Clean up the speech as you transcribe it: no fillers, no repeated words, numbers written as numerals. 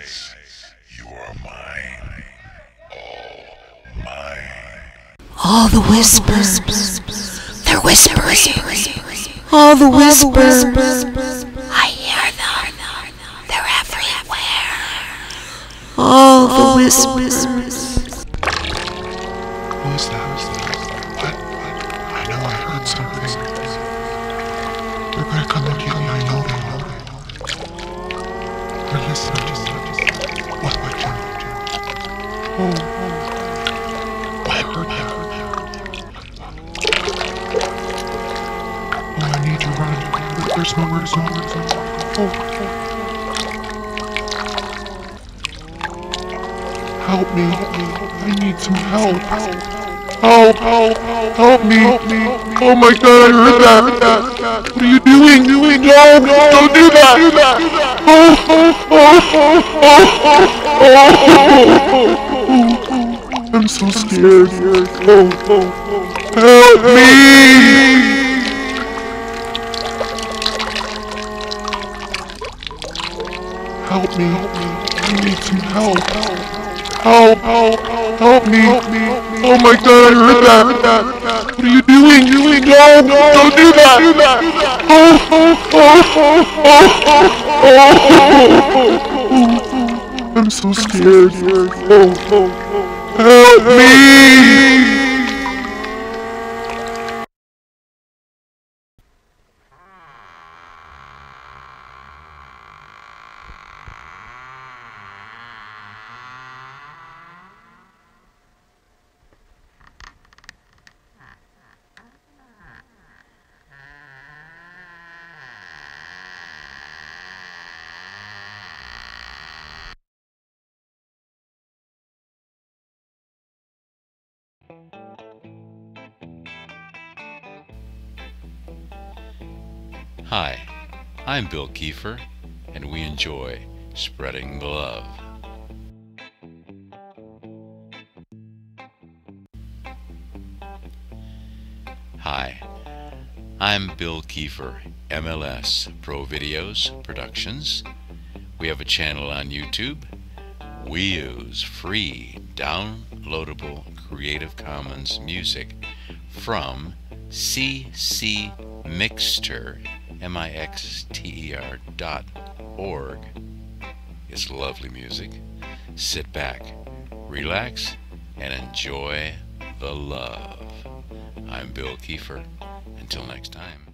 You are mine. All mine. All the whispers, they're whispers. All the whispers, I hear them. They're everywhere. All the whispers. Who is that? What? I know I heard something. They're gonna come and get me. I know they will. They're listening. What would you? Oh. I heard that. Oh, I need to run. There's nowhere to go. Oh. Help me. I need some help. Help me. Oh my god, I heard that. What are you doing? No, don't do that. I'm so scared. Help me. Help me. I need some help. Help me. Oh my god, I heard that. What are you doing? No, don't do that. I'm so scared. Help me. Hi, I'm Bill Kiefer, and we enjoy spreading the love. Hi, I'm Bill Kiefer, MLS Pro Videos Productions. We have a channel on YouTube. We use free downloadable Creative Commons music from CC Mixter, mixter.org. It's lovely music. Sit back, relax, and enjoy the love. I'm Bill Kiefer. Until next time.